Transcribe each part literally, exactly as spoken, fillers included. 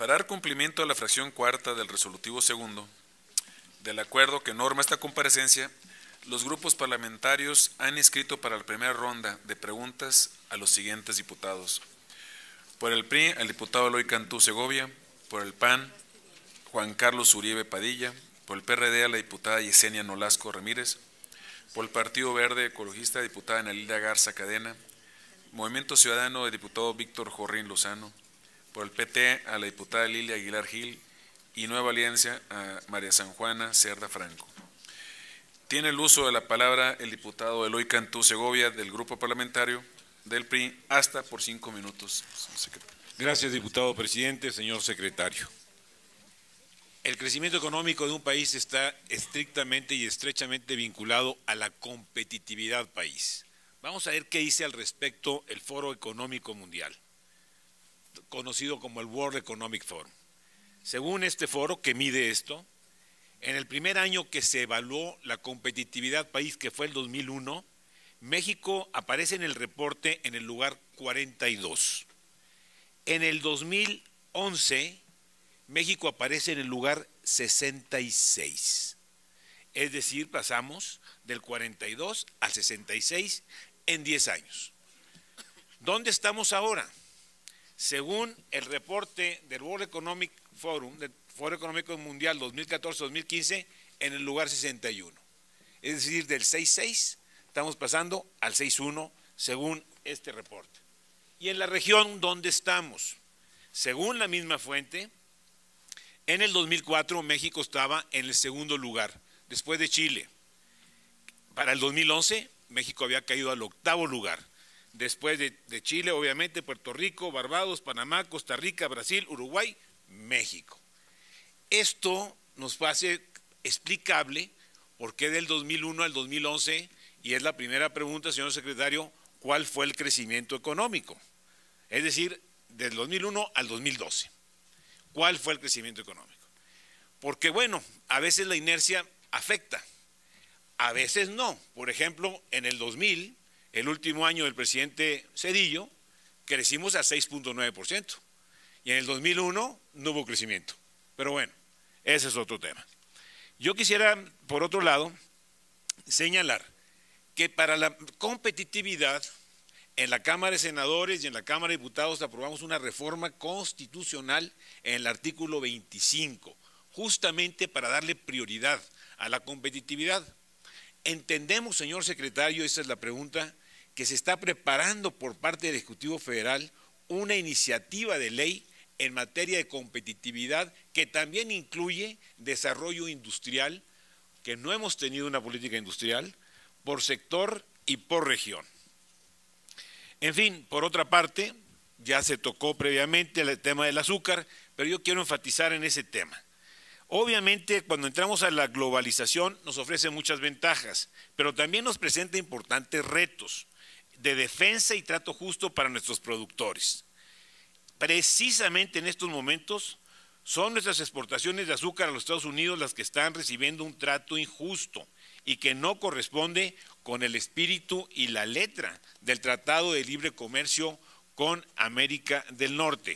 Para dar cumplimiento a la fracción cuarta del resolutivo segundo, del acuerdo que norma esta comparecencia, los grupos parlamentarios han inscrito para la primera ronda de preguntas a los siguientes diputados. Por el P R I, al diputado Eloy Cantú Segovia; por el P A N, Juan Carlos Uribe Padilla; por el P R D, a la diputada Yesenia Nolasco Ramírez; por el Partido Verde Ecologista, diputada Ana Lilia Garza Cadena; Movimiento Ciudadano, el diputado Víctor Jorrín Lozano; por el P T, a la diputada Lilia Aguilar Gil; y Nueva Alianza, a María San Juana Cerda Franco. Tiene el uso de la palabra el diputado Eloy Cantú Segovia, del grupo parlamentario del P R I, hasta por cinco minutos. Gracias, diputado presidente. Señor secretario, el crecimiento económico de un país está estrictamente y estrechamente vinculado a la competitividad país. Vamos a ver qué dice al respecto el Foro Económico Mundial, conocido como el World Economic Forum. Según este foro que mide esto, en el primer año que se evaluó la competitividad país, que fue el dos mil uno, México aparece en el reporte en el lugar cuarenta y dos. En el dos mil once, México aparece en el lugar sesenta y seis. Es decir, pasamos del cuarenta y dos al sesenta y seis en diez años. ¿Dónde estamos ahora? Según el reporte del World Economic Forum, del Foro Económico Mundial dos mil catorce dos mil quince, en el lugar sesenta y uno. Es decir, del seis seis estamos pasando al seis uno, según este reporte. Y en la región, ¿dónde estamos? Según la misma fuente, en el dos mil cuatro México estaba en el segundo lugar, después de Chile. Para el dos mil once, México había caído al octavo lugar. Después de, de Chile, obviamente, Puerto Rico, Barbados, Panamá, Costa Rica, Brasil, Uruguay, México. Esto nos hace explicable por qué del dos mil uno al dos mil once, y es la primera pregunta, señor secretario, ¿cuál fue el crecimiento económico? Es decir, del dos mil uno al dos mil doce. ¿Cuál fue el crecimiento económico? Porque, bueno, a veces la inercia afecta, a veces no. Por ejemplo, en el dos mil, el último año del presidente Zedillo, crecimos a seis punto nueve por ciento. Y en el dos mil uno no hubo crecimiento. Pero bueno, ese es otro tema. Yo quisiera, por otro lado, señalar que para la competitividad, en la Cámara de Senadores y en la Cámara de Diputados aprobamos una reforma constitucional en el artículo veinticinco, justamente para darle prioridad a la competitividad. Entendemos, señor secretario, esa es la pregunta, que se está preparando por parte del Ejecutivo Federal una iniciativa de ley en materia de competitividad que también incluye desarrollo industrial, que no hemos tenido una política industrial, por sector y por región. En fin, por otra parte, ya se tocó previamente el tema del azúcar, pero yo quiero enfatizar en ese tema. Obviamente, cuando entramos a la globalización nos ofrece muchas ventajas, pero también nos presenta importantes retos de defensa y trato justo para nuestros productores. Precisamente en estos momentos son nuestras exportaciones de azúcar a los Estados Unidos las que están recibiendo un trato injusto y que no corresponde con el espíritu y la letra del Tratado de Libre Comercio con América del Norte.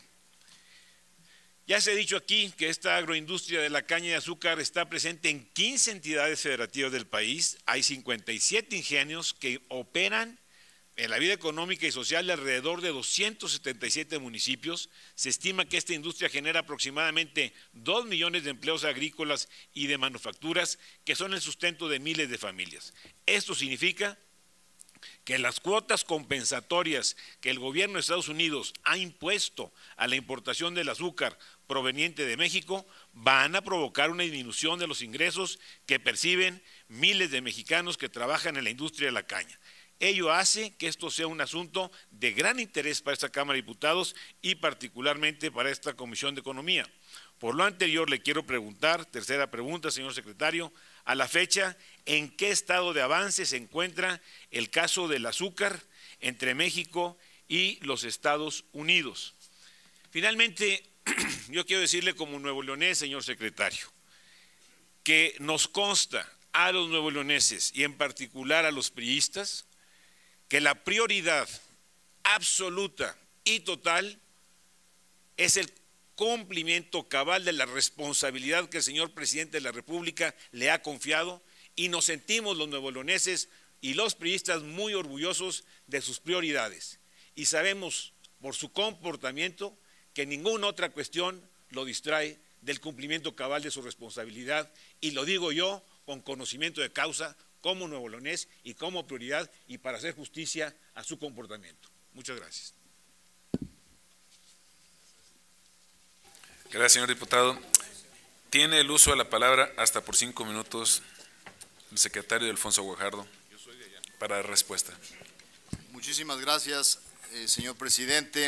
Ya se ha dicho aquí que esta agroindustria de la caña de azúcar está presente en quince entidades federativas del país. Hay cincuenta y siete ingenios que operan en la vida económica y social de alrededor de doscientos setenta y siete municipios. Se estima que esta industria genera aproximadamente dos millones de empleos agrícolas y de manufacturas que son el sustento de miles de familias. Esto significa que las cuotas compensatorias que el gobierno de Estados Unidos ha impuesto a la importación del azúcar proveniente de México van a provocar una disminución de los ingresos que perciben miles de mexicanos que trabajan en la industria de la caña. Ello hace que esto sea un asunto de gran interés para esta Cámara de Diputados y particularmente para esta Comisión de Economía. Por lo anterior, le quiero preguntar, tercera pregunta, señor secretario, a la fecha, ¿en qué estado de avance se encuentra el caso del azúcar entre México y los Estados Unidos? Finalmente, yo quiero decirle como nuevoleonés, señor secretario, que nos consta a los nuevoleoneses y en particular a los priistas que la prioridad absoluta y total es el cumplimiento cabal de la responsabilidad que el señor presidente de la República le ha confiado, y nos sentimos los nuevoleoneses y los priistas muy orgullosos de sus prioridades. Y sabemos por su comportamiento que ninguna otra cuestión lo distrae del cumplimiento cabal de su responsabilidad, y lo digo yo con conocimiento de causa, como nuevoleonés y como prioridad, y para hacer justicia a su comportamiento. Muchas gracias. Gracias, señor diputado. Tiene el uso de la palabra hasta por cinco minutos el secretario Alfonso Guajardo para dar respuesta. Muchísimas gracias, eh, señor presidente.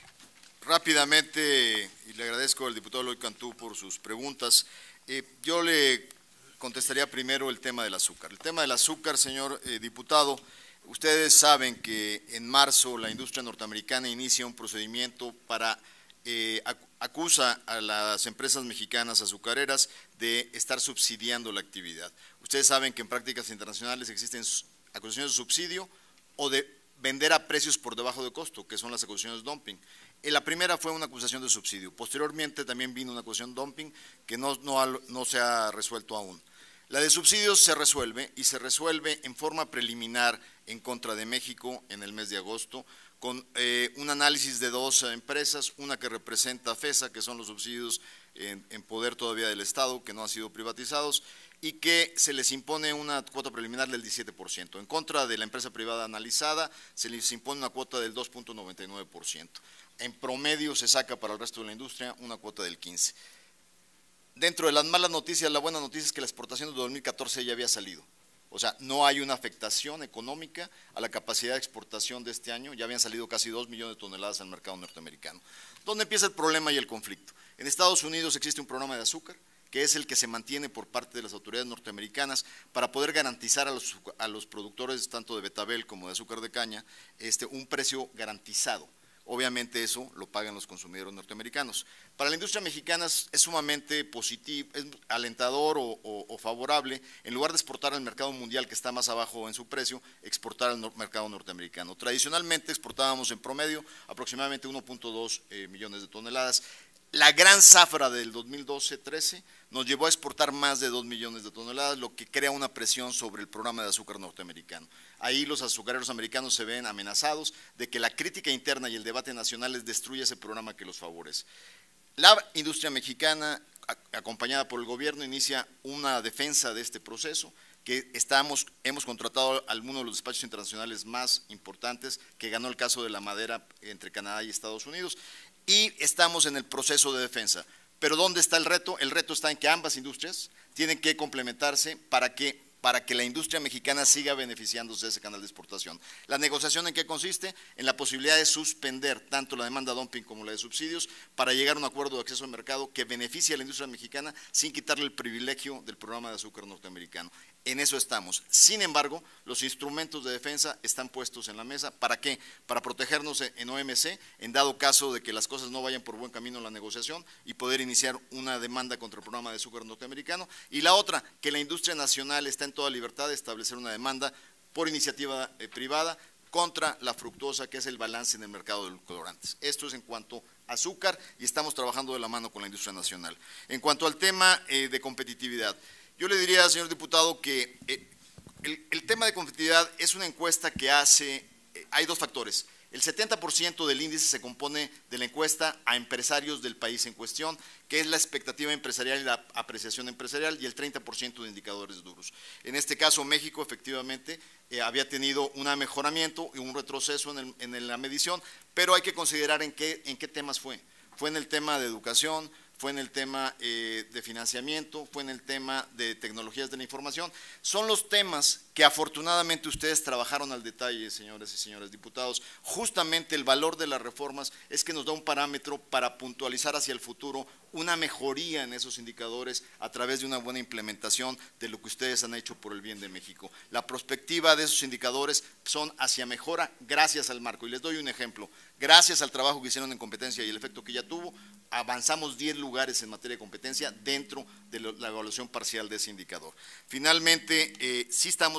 Rápidamente, y le agradezco al diputado Eloy Cantú por sus preguntas, eh, yo le contestaría primero el tema del azúcar. El tema del azúcar, señor eh, diputado, ustedes saben que en marzo la industria norteamericana inicia un procedimiento para eh, acusa a las empresas mexicanas azucareras de estar subsidiando la actividad. Ustedes saben que en prácticas internacionales existen acusaciones de subsidio o de vender a precios por debajo de costo, que son las acusaciones de dumping. La primera fue una acusación de subsidio, posteriormente también vino una acusación de dumping que no, no, no se ha resuelto aún. La de subsidios se resuelve y se resuelve en forma preliminar en contra de México en el mes de agosto, con eh, un análisis de dos empresas, una que representa a FESA, que son los subsidios en, en poder todavía del Estado, que no han sido privatizados, y que se les impone una cuota preliminar del diecisiete por ciento. En contra de la empresa privada analizada, se les impone una cuota del dos punto noventa y nueve por ciento. En promedio se saca para el resto de la industria una cuota del quince por ciento. Dentro de las malas noticias, la buena noticia es que la exportación de dos mil catorce ya había salido. O sea, no hay una afectación económica a la capacidad de exportación de este año, ya habían salido casi dos millones de toneladas al mercado norteamericano. ¿Dónde empieza el problema y el conflicto? En Estados Unidos existe un programa de azúcar, que es el que se mantiene por parte de las autoridades norteamericanas para poder garantizar a los, a los productores tanto de betabel como de azúcar de caña este, un precio garantizado. Obviamente eso lo pagan los consumidores norteamericanos. Para la industria mexicana es sumamente positivo, es alentador o, o, o favorable, en lugar de exportar al mercado mundial que está más abajo en su precio, exportar al mercado norteamericano. Tradicionalmente exportábamos en promedio aproximadamente uno punto dos eh, millones de toneladas. La gran zafra del dos mil doce trece nos llevó a exportar más de dos millones de toneladas, lo que crea una presión sobre el programa de azúcar norteamericano. Ahí los azucareros americanos se ven amenazados de que la crítica interna y el debate nacional les destruya ese programa que los favorece. La industria mexicana, acompañada por el gobierno, inicia una defensa de este proceso, que estamos, hemos contratado a alguno de los despachos internacionales más importantes, que ganó el caso de la madera entre Canadá y Estados Unidos, y estamos en el proceso de defensa. Pero ¿dónde está el reto? El reto está en que ambas industrias tienen que complementarse para que, para que la industria mexicana siga beneficiándose de ese canal de exportación. ¿La negociación en qué consiste? En la posibilidad de suspender tanto la demanda dumping como la de subsidios para llegar a un acuerdo de acceso al mercado que beneficie a la industria mexicana sin quitarle el privilegio del programa de azúcar norteamericano. En eso estamos. Sin embargo, los instrumentos de defensa están puestos en la mesa. ¿Para qué? Para protegernos en O M C, en dado caso de que las cosas no vayan por buen camino en la negociación y poder iniciar una demanda contra el programa de azúcar norteamericano. Y la otra, que la industria nacional está en toda libertad de establecer una demanda por iniciativa eh, privada contra la fructosa, que es el balance en el mercado de los colorantes. Esto es en cuanto a azúcar y estamos trabajando de la mano con la industria nacional. En cuanto al tema eh, de competitividad, yo le diría, señor diputado, que eh, el, el tema de competitividad es una encuesta que hace, eh, hay dos factores. El setenta por ciento del índice se compone de la encuesta a empresarios del país en cuestión, que es la expectativa empresarial y la apreciación empresarial, y el treinta por ciento de indicadores duros. En este caso, México efectivamente eh, había tenido un mejoramiento y un retroceso en, el, en la medición, pero hay que considerar en qué, en qué temas fue. Fue en el tema de educación, fue en el tema eh, de financiamiento, fue en el tema de tecnologías de la información. Son los temas que afortunadamente ustedes trabajaron al detalle, señores y señores diputados. Justamente el valor de las reformas es que nos da un parámetro para puntualizar hacia el futuro una mejoría en esos indicadores a través de una buena implementación de lo que ustedes han hecho por el bien de México. La perspectiva de esos indicadores son hacia mejora gracias al marco. Y les doy un ejemplo. Gracias al trabajo que hicieron en competencia y el efecto que ya tuvo, avanzamos diez lugares en materia de competencia dentro de la evaluación parcial de ese indicador. Finalmente, eh, sí estamos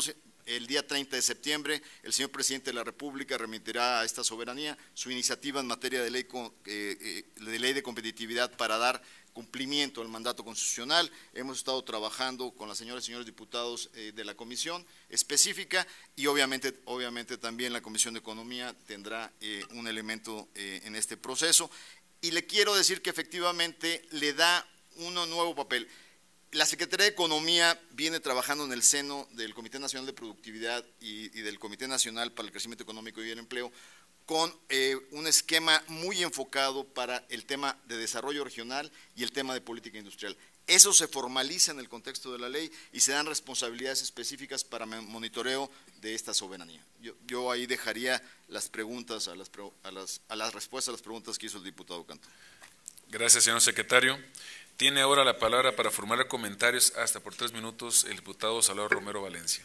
el día treinta de septiembre el señor presidente de la República remitirá a esta soberanía su iniciativa en materia de ley, eh, eh, de ley de competitividad para dar cumplimiento al mandato constitucional. Hemos estado trabajando con las señoras y señores diputados eh, de la comisión específica y obviamente, obviamente también la Comisión de Economía tendrá eh, un elemento eh, en este proceso. Y le quiero decir que efectivamente le da un nuevo papel. La Secretaría de Economía viene trabajando en el seno del Comité Nacional de Productividad y, y del Comité Nacional para el Crecimiento Económico y el Empleo con eh, un esquema muy enfocado para el tema de desarrollo regional y el tema de política industrial. Eso se formaliza en el contexto de la ley y se dan responsabilidades específicas para monitoreo de esta soberanía. Yo, yo ahí dejaría las preguntas, a las, a, las, a las respuestas a las preguntas que hizo el diputado Cantú. Gracias, señor secretario. Tiene ahora la palabra para formular comentarios hasta por tres minutos el diputado Salvador Romero Valencia.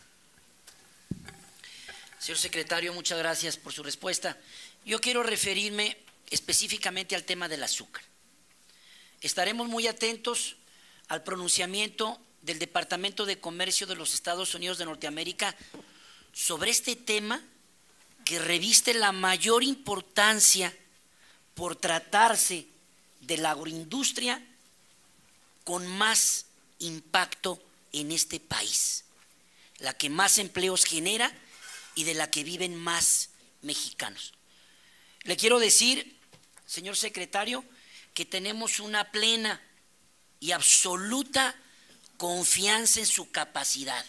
Señor secretario, muchas gracias por su respuesta. Yo quiero referirme específicamente al tema del azúcar. Estaremos muy atentos al pronunciamiento del Departamento de Comercio de los Estados Unidos de Norteamérica sobre este tema que reviste la mayor importancia por tratarse de la agroindustria con más impacto en este país, la que más empleos genera y de la que viven más mexicanos. Le quiero decir, señor secretario, que tenemos una plena y absoluta confianza en su capacidad,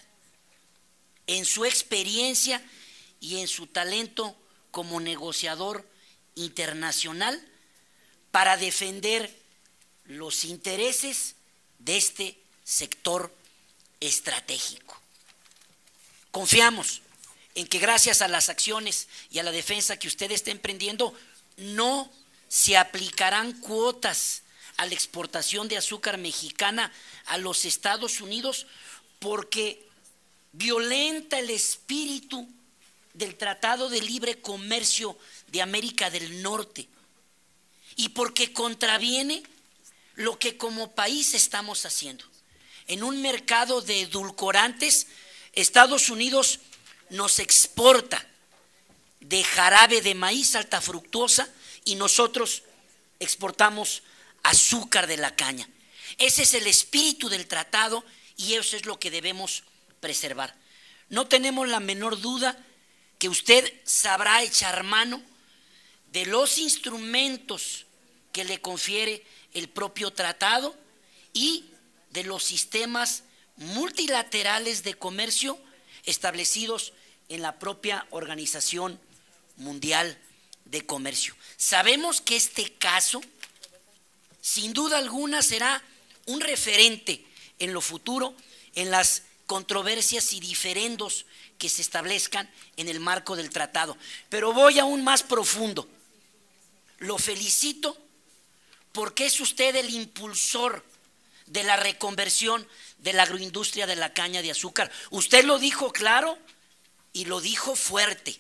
en su experiencia y en su talento como negociador internacional para defender los intereses de este sector estratégico. Confiamos en que gracias a las acciones y a la defensa que usted está emprendiendo, no se aplicarán cuotas a la exportación de azúcar mexicana a los Estados Unidos porque violenta el espíritu del Tratado de Libre Comercio de América del Norte y porque contraviene lo que como país estamos haciendo. En un mercado de edulcorantes, Estados Unidos nos exporta de jarabe de maíz alta fructuosa y nosotros exportamos azúcar de la caña. Ese es el espíritu del tratado y eso es lo que debemos preservar. No tenemos la menor duda que usted sabrá echar mano de los instrumentos que le confiere el propio tratado y de los sistemas multilaterales de comercio establecidos en la propia Organización Mundial de Comercio. Sabemos que este caso, sin duda alguna, será un referente en lo futuro en las controversias y diferendos que se establezcan en el marco del tratado. Pero voy aún más profundo. Lo felicito porque es usted el impulsor de la reconversión de la agroindustria de la caña de azúcar. Usted lo dijo claro y lo dijo fuerte.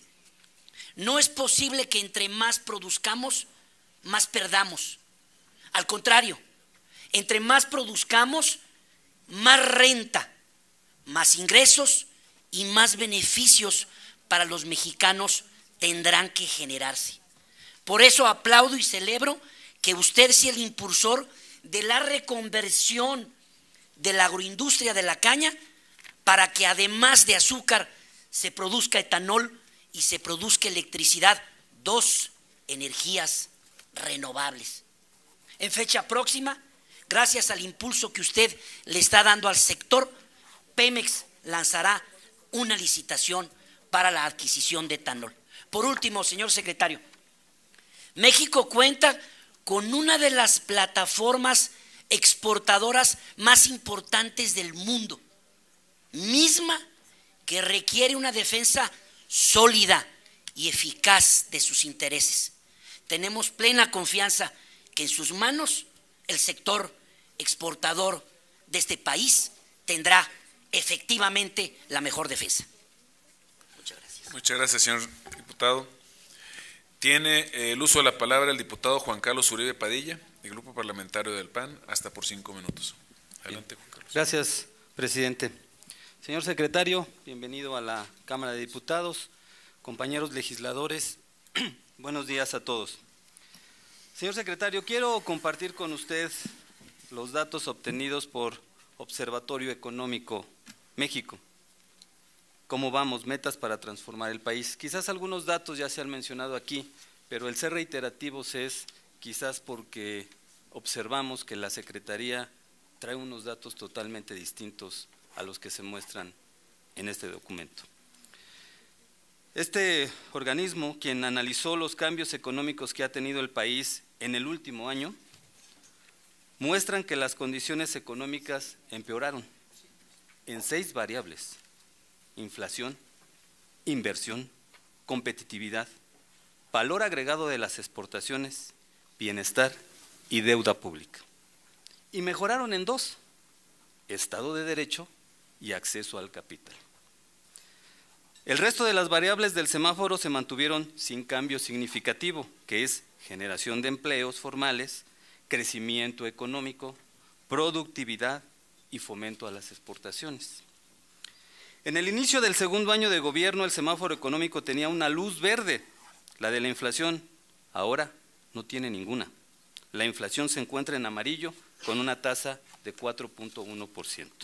No es posible que entre más produzcamos, más perdamos. Al contrario, entre más produzcamos, más renta, más ingresos y más beneficios para los mexicanos tendrán que generarse. Por eso aplaudo y celebro que usted sea el impulsor de la reconversión de la agroindustria de la caña para que además de azúcar se produzca etanol y se produzca electricidad, dos energías renovables. En fecha próxima, gracias al impulso que usted le está dando al sector, Pemex lanzará una licitación para la adquisición de etanol. Por último, señor secretario, México cuenta con una de las plataformas exportadoras más importantes del mundo, misma que requiere una defensa sólida y eficaz de sus intereses. Tenemos plena confianza que en sus manos el sector exportador de este país tendrá efectivamente la mejor defensa. Muchas gracias. Muchas gracias, señor diputado. Tiene el uso de la palabra el diputado Juan Carlos Uribe Padilla, del Grupo Parlamentario del P A N, hasta por cinco minutos. Adelante, Juan Carlos. Gracias, presidente. Señor secretario, bienvenido a la Cámara de Diputados, compañeros legisladores, buenos días a todos. Señor secretario, quiero compartir con usted los datos obtenidos por Observatorio Económico México. ¿Cómo vamos? Metas para transformar el país. Quizás algunos datos ya se han mencionado aquí, pero el ser reiterativos es quizás porque observamos que la Secretaría trae unos datos totalmente distintos a los que se muestran en este documento. Este organismo, quien analizó los cambios económicos que ha tenido el país en el último año, muestran que las condiciones económicas empeoraron en seis variables: inflación, inversión, competitividad, valor agregado de las exportaciones, bienestar y deuda pública. Y mejoraron en dos: Estado de Derecho y acceso al capital. El resto de las variables del semáforo se mantuvieron sin cambio significativo, que es generación de empleos formales, crecimiento económico, productividad y fomento a las exportaciones. En el inicio del segundo año de gobierno, el semáforo económico tenía una luz verde, la de la inflación. Ahora no tiene ninguna. La inflación se encuentra en amarillo con una tasa de cuatro punto uno por ciento.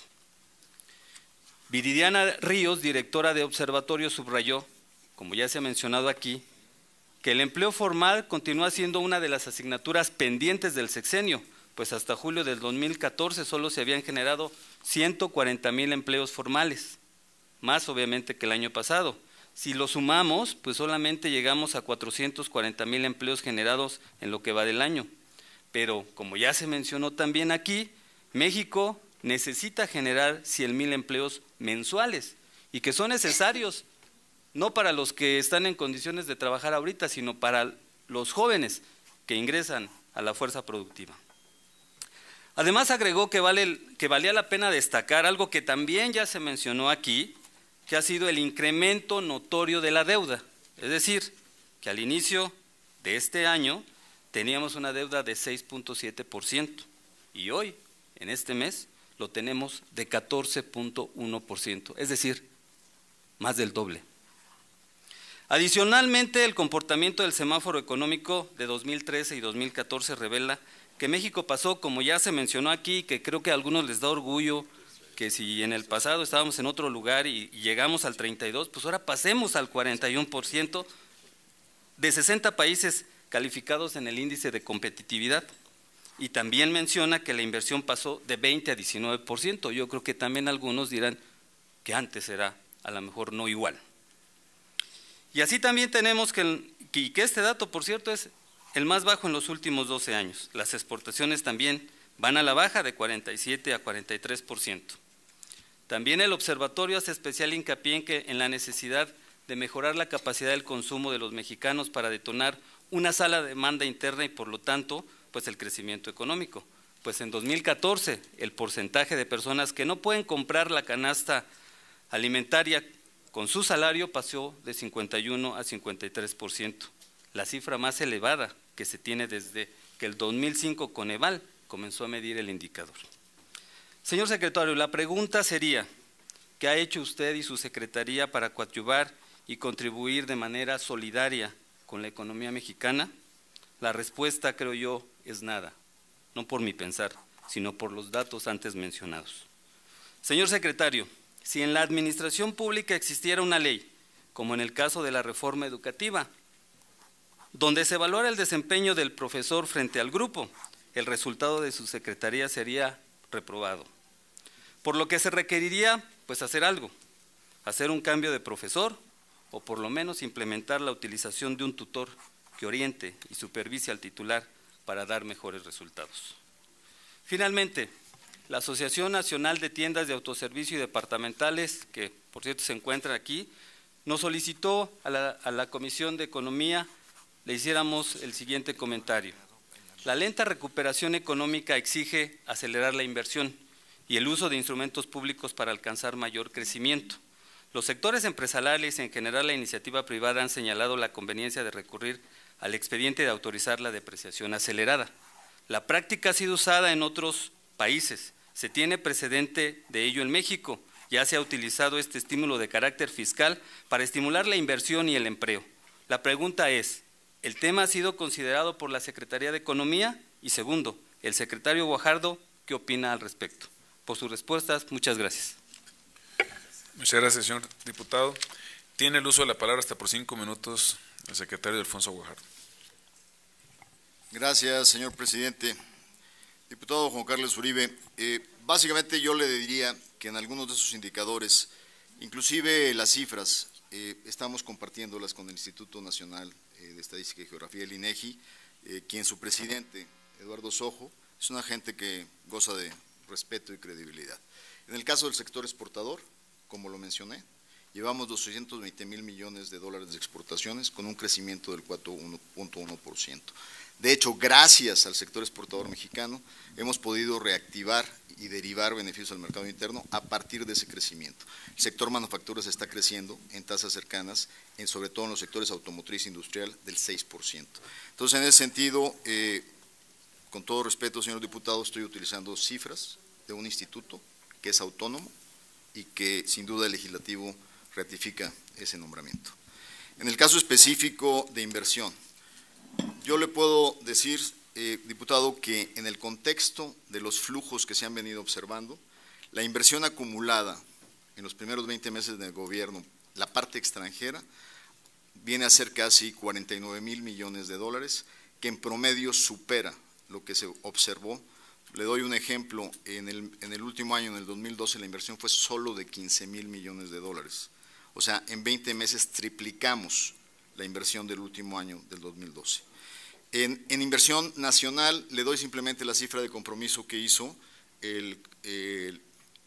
Viridiana Ríos, directora de Observatorio, subrayó, como ya se ha mencionado aquí, que el empleo formal continúa siendo una de las asignaturas pendientes del sexenio, pues hasta julio del dos mil catorce solo se habían generado ciento cuarenta mil empleos formales, más obviamente que el año pasado. Si lo sumamos, pues solamente llegamos a cuatrocientos cuarenta mil empleos generados en lo que va del año. Pero, como ya se mencionó también aquí, México necesita generar cien mil empleos mensuales y que son necesarios no para los que están en condiciones de trabajar ahorita, sino para los jóvenes que ingresan a la fuerza productiva. Además agregó que, vale, que valía la pena destacar algo que también ya se mencionó aquí, que ha sido el incremento notorio de la deuda, es decir, que al inicio de este año teníamos una deuda de seis punto siete por ciento y hoy, en este mes, lo tenemos de catorce punto uno por ciento, es decir, más del doble. Adicionalmente, el comportamiento del semáforo económico de dos mil trece y dos mil catorce revela que México pasó, como ya se mencionó aquí, que creo que a algunos les da orgullo, que si en el pasado estábamos en otro lugar y llegamos al treinta y dos, pues ahora pasemos al cuarenta y uno por ciento de sesenta países calificados en el índice de competitividad. Y también menciona que la inversión pasó de veinte a diecinueve por ciento. Yo creo que también algunos dirán que antes era a lo mejor no igual. Y así también tenemos que, el, que este dato, por cierto, es el más bajo en los últimos doce años. Las exportaciones también van a la baja de cuarenta y siete a cuarenta y tres por ciento. También el observatorio hace especial hincapié en, que, en la necesidad de mejorar la capacidad del consumo de los mexicanos para detonar una sana demanda interna y, por lo tanto, pues el crecimiento económico. Pues en dos mil catorce el porcentaje de personas que no pueden comprar la canasta alimentaria con su salario pasó de cincuenta y uno a cincuenta y tres por ciento, la cifra más elevada que se tiene desde que el dos mil cinco Coneval comenzó a medir el indicador. Señor secretario, la pregunta sería, ¿qué ha hecho usted y su secretaría para coadyuvar y contribuir de manera solidaria con la economía mexicana? La respuesta, creo yo, es nada, no por mi pensar, sino por los datos antes mencionados. Señor secretario, si en la administración pública existiera una ley, como en el caso de la reforma educativa, donde se valora el desempeño del profesor frente al grupo, el resultado de su secretaría sería reprobado. Por lo que se requeriría, pues, hacer algo, hacer un cambio de profesor o por lo menos implementar la utilización de un tutor que oriente y supervise al titular para dar mejores resultados. Finalmente, la Asociación Nacional de Tiendas de Autoservicio y Departamentales, que por cierto se encuentra aquí, nos solicitó a la, a la Comisión de Economía le hiciéramos el siguiente comentario. La lenta recuperación económica exige acelerar la inversión y el uso de instrumentos públicos para alcanzar mayor crecimiento. Los sectores empresariales y en general la iniciativa privada han señalado la conveniencia de recurrir al expediente de autorizar la depreciación acelerada. La práctica ha sido usada en otros países, se tiene precedente de ello en México ya se ha utilizado este estímulo de carácter fiscal para estimular la inversión y el empleo. La pregunta es, ¿el tema ha sido considerado por la Secretaría de Economía? Y segundo, el secretario Guajardo, ¿qué opina al respecto? Por sus respuestas, muchas gracias. Muchas gracias, señor diputado. Tiene el uso de la palabra hasta por cinco minutos el secretario Alfonso Guajardo. Gracias, señor presidente. Diputado Juan Carlos Uribe, eh, básicamente yo le diría que en algunos de esos indicadores, inclusive las cifras, eh, estamos compartiéndolas con el Instituto Nacional eh, de Estadística y Geografía, el INEGI, eh, quien su presidente, Eduardo Sojo, es una gente que goza de respeto y credibilidad. En el caso del sector exportador, como lo mencioné, llevamos doscientos veinte mil millones de dólares de exportaciones con un crecimiento del cuatro punto uno por ciento. De hecho, gracias al sector exportador mexicano, hemos podido reactivar y derivar beneficios al mercado interno a partir de ese crecimiento. El sector manufacturas está creciendo en tasas cercanas, en, sobre todo en los sectores automotriz e industrial, del seis por ciento. Entonces, en ese sentido, eh, con todo respeto, señor diputado, estoy utilizando cifras de un instituto que es autónomo y que, sin duda, el legislativo ratifica ese nombramiento. En el caso específico de inversión, yo le puedo decir, eh, diputado, que en el contexto de los flujos que se han venido observando, la inversión acumulada en los primeros veinte meses del gobierno, la parte extranjera, viene a ser casi cuarenta y nueve mil millones de dólares, que en promedio supera lo que se observó. Le doy un ejemplo, en el, en el último año, en el dos mil doce, la inversión fue solo de quince mil millones de dólares. O sea, en veinte meses triplicamos la inversión del último año del dos mil doce. En, en inversión nacional le doy simplemente la cifra de compromiso que hizo el, el,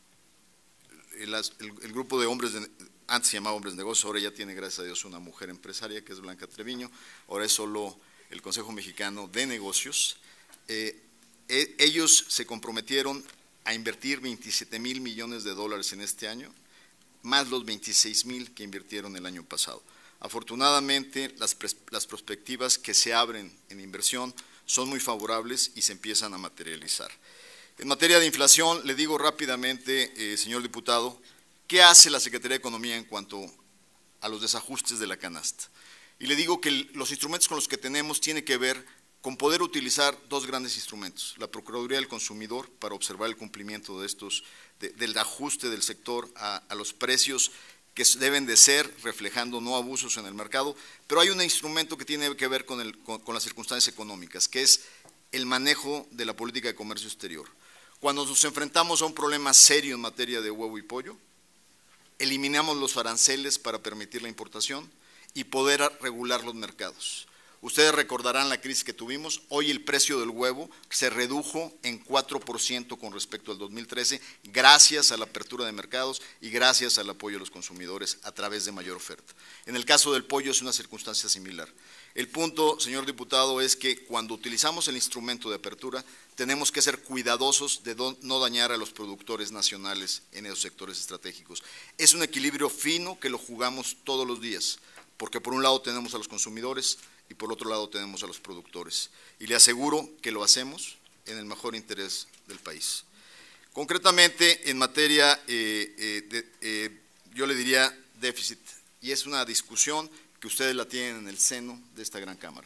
el, el, el grupo de hombres, de, antes se llamaba Hombres de Negocios, ahora ya tiene, gracias a Dios, una mujer empresaria que es Blanca Treviño, ahora es solo el Consejo Mexicano de Negocios. Eh, eh, ellos se comprometieron a invertir veintisiete mil millones de dólares en este año, más los veintiséis mil que invirtieron el año pasado. Afortunadamente, las, las perspectivas que se abren en inversión son muy favorables y se empiezan a materializar. En materia de inflación, le digo rápidamente, eh, señor diputado, ¿qué hace la Secretaría de Economía en cuanto a los desajustes de la canasta? Y le digo que los instrumentos con los que tenemos tienen que ver con poder utilizar dos grandes instrumentos, la Procuraduría del Consumidor para observar el cumplimiento de estos, de, del ajuste del sector a, a los precios que deben de ser, reflejando no abusos en el mercado, pero hay un instrumento que tiene que ver con, el, con, con las circunstancias económicas, que es el manejo de la política de comercio exterior. Cuando nos enfrentamos a un problema serio en materia de huevo y pollo, eliminamos los aranceles para permitir la importación y poder regular los mercados. Ustedes recordarán la crisis que tuvimos, hoy el precio del huevo se redujo en cuatro por ciento con respecto al dos mil trece, gracias a la apertura de mercados y gracias al apoyo de los consumidores a través de mayor oferta. En el caso del pollo es una circunstancia similar. El punto, señor diputado, es que cuando utilizamos el instrumento de apertura, tenemos que ser cuidadosos de no dañar a los productores nacionales en esos sectores estratégicos. Es un equilibrio fino que lo jugamos todos los días, porque por un lado tenemos a los consumidores y por otro lado tenemos a los productores. Y le aseguro que lo hacemos en el mejor interés del país. Concretamente, en materia, eh, eh, de, eh, yo le diría déficit, y es una discusión que ustedes la tienen en el seno de esta gran Cámara.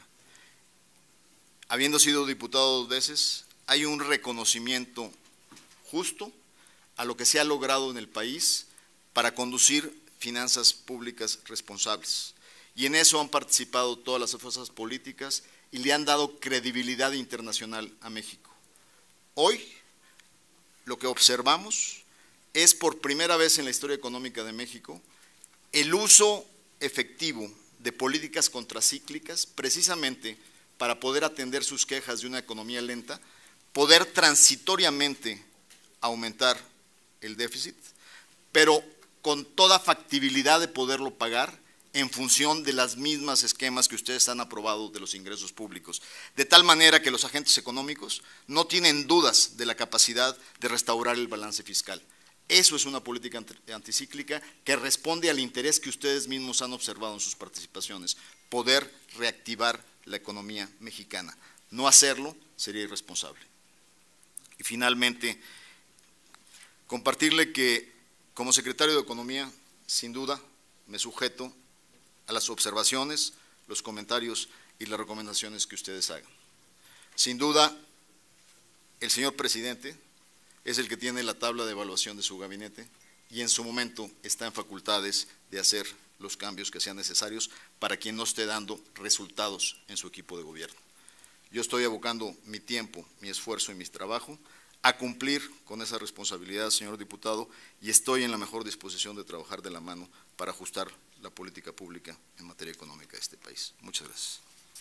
Habiendo sido diputado dos veces, hay un reconocimiento justo a lo que se ha logrado en el país para conducir finanzas públicas responsables. Y en eso han participado todas las fuerzas políticas y le han dado credibilidad internacional a México. Hoy, lo que observamos es por primera vez en la historia económica de México el uso efectivo de políticas contracíclicas, precisamente para poder atender sus quejas de una economía lenta, poder transitoriamente aumentar el déficit, pero con toda factibilidad de poderlo pagar en función de las mismas esquemas que ustedes han aprobado de los ingresos públicos, de tal manera que los agentes económicos no tienen dudas de la capacidad de restaurar el balance fiscal. Eso es una política anticíclica que responde al interés que ustedes mismos han observado en sus participaciones, poder reactivar la economía mexicana. No hacerlo sería irresponsable. Y finalmente, compartirle que Como secretario de Economía, sin duda, me sujeto a las observaciones, los comentarios y las recomendaciones que ustedes hagan. Sin duda, el señor presidente es el que tiene la tabla de evaluación de su gabinete y en su momento está en facultades de hacer los cambios que sean necesarios para quien no esté dando resultados en su equipo de gobierno. Yo estoy abocando mi tiempo, mi esfuerzo y mi trabajo a cumplir con esa responsabilidad, señor diputado, y estoy en la mejor disposición de trabajar de la mano para ajustar la política pública en materia económica de este país. Muchas gracias.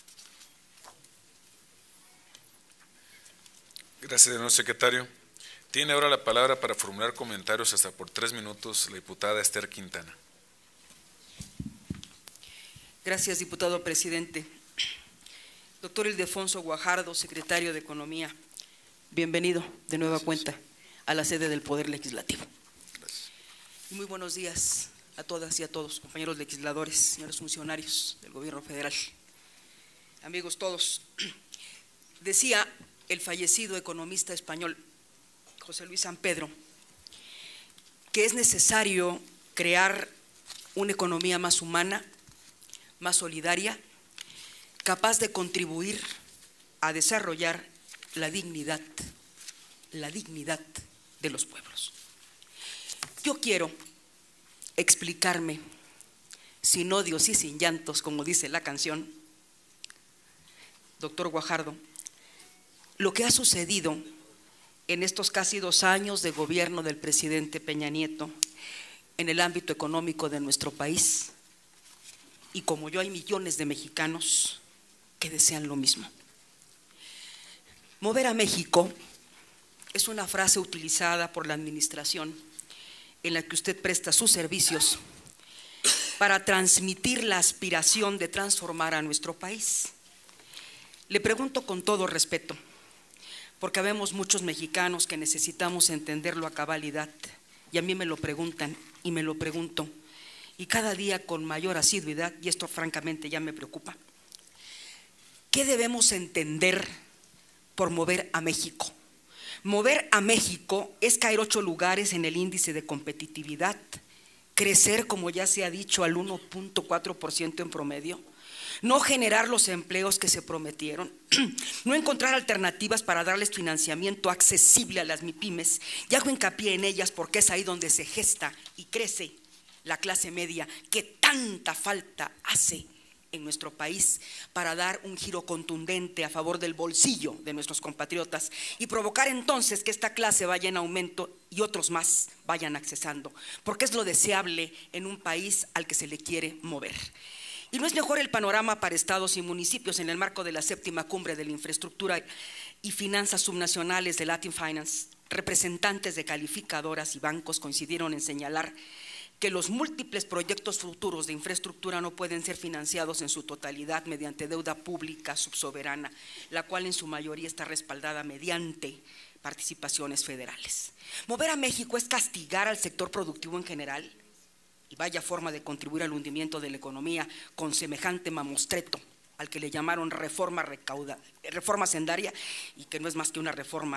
Gracias, señor secretario. Tiene ahora la palabra para formular comentarios hasta por tres minutos la diputada Esther Quintana. Gracias, diputado presidente. Doctor Ildefonso Guajardo, secretario de Economía, bienvenido de nueva Gracias. cuenta a la sede del Poder Legislativo. Gracias. Y muy buenos días a todas y a todos, compañeros legisladores, señores funcionarios del Gobierno Federal, amigos todos. Decía el fallecido economista español José Luis San Pedro que es necesario crear una economía más humana, más solidaria, capaz de contribuir a desarrollar la dignidad, la dignidad de los pueblos. Yo quiero explicarme, sin odios y sin llantos, como dice la canción, doctor Guajardo, lo que ha sucedido en estos casi dos años de gobierno del presidente Peña Nieto en el ámbito económico de nuestro país, y como yo hay millones de mexicanos que desean lo mismo. Mover a México es una frase utilizada por la administración en la que usted presta sus servicios para transmitir la aspiración de transformar a nuestro país. Le pregunto con todo respeto, porque habemos muchos mexicanos que necesitamos entenderlo a cabalidad, y a mí me lo preguntan y me lo pregunto, y cada día con mayor asiduidad, y esto francamente ya me preocupa. ¿Qué debemos entender por mover a México? Mover a México es caer ocho lugares en el índice de competitividad, crecer, como ya se ha dicho, al uno punto cuatro por ciento en promedio, no generar los empleos que se prometieron, no encontrar alternativas para darles financiamiento accesible a las MIPYMES, y hago hincapié en ellas porque es ahí donde se gesta y crece la clase media que tanta falta hace en nuestro país para dar un giro contundente a favor del bolsillo de nuestros compatriotas y provocar entonces que esta clase vaya en aumento y otros más vayan accesando, porque es lo deseable en un país al que se le quiere mover. Y no es mejor el panorama para estados y municipios en el marco de la séptima cumbre de la infraestructura y finanzas subnacionales de Latin Finance. Representantes de calificadoras y bancos coincidieron en señalar que los múltiples proyectos futuros de infraestructura no pueden ser financiados en su totalidad mediante deuda pública subsoberana, la cual en su mayoría está respaldada mediante participaciones federales. Mover a México es castigar al sector productivo en general, y vaya forma de contribuir al hundimiento de la economía con semejante mamostreto al que le llamaron reforma, recauda, reforma sendaria, y que no es más que una reforma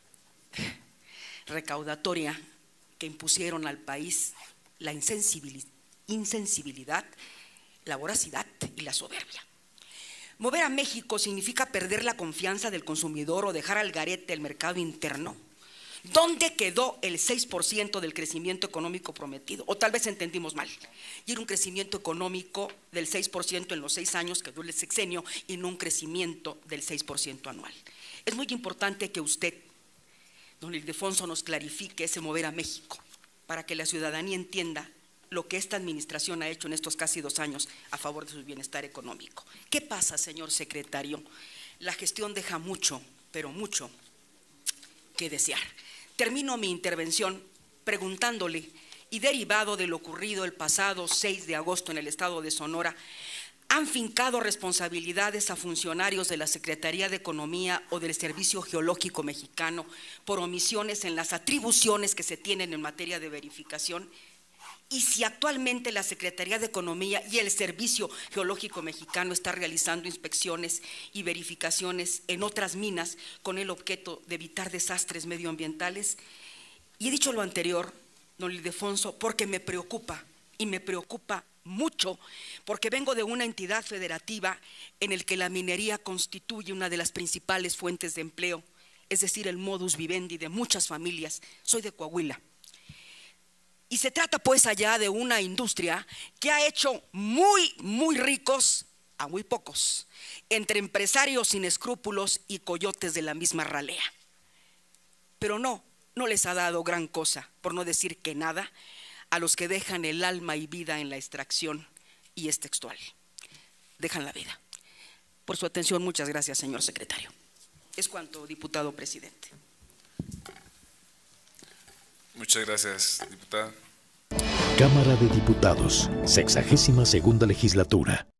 recaudatoria que impusieron al país la insensibilidad, la voracidad y la soberbia. Mover a México significa perder la confianza del consumidor o dejar al garete el mercado interno. ¿Dónde quedó el seis por ciento del crecimiento económico prometido? O tal vez entendimos mal, y era un crecimiento económico del seis por ciento en los seis años que dura el sexenio y no un crecimiento del seis por ciento anual. Es muy importante que usted, don Ildefonso, nos clarifique ese mover a México, para que la ciudadanía entienda lo que esta administración ha hecho en estos casi dos años a favor de su bienestar económico. ¿Qué pasa, señor secretario? La gestión deja mucho, pero mucho que desear. Termino mi intervención preguntándole, y derivado de lo ocurrido el pasado seis de agosto en el estado de Sonora, ¿han fincado responsabilidades a funcionarios de la Secretaría de Economía o del Servicio Geológico Mexicano por omisiones en las atribuciones que se tienen en materia de verificación? Y si actualmente la Secretaría de Economía y el Servicio Geológico Mexicano está realizando inspecciones y verificaciones en otras minas con el objeto de evitar desastres medioambientales. Y he dicho lo anterior don Ildefonso, porque me preocupa, y me preocupa mucho, porque vengo de una entidad federativa en el que la minería constituye una de las principales fuentes de empleo, es decir, el modus vivendi de muchas familias. Soy de Coahuila. Y se trata pues allá de una industria que ha hecho muy, muy ricos a muy pocos, entre empresarios sin escrúpulos y coyotes de la misma ralea. Pero no, no les ha dado gran cosa, por no decir que nada, a los que dejan el alma y vida en la extracción, y es textual, dejan la vida. Por su atención, muchas gracias, señor secretario. Es cuanto, diputado presidente. Muchas gracias, diputada. Cámara de Diputados, sexagésima segunda legislatura.